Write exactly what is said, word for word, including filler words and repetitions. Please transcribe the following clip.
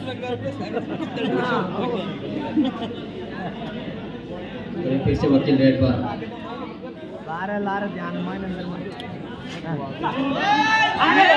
फिर से वकील रेड पर लारे लारे ध्यान में अंदर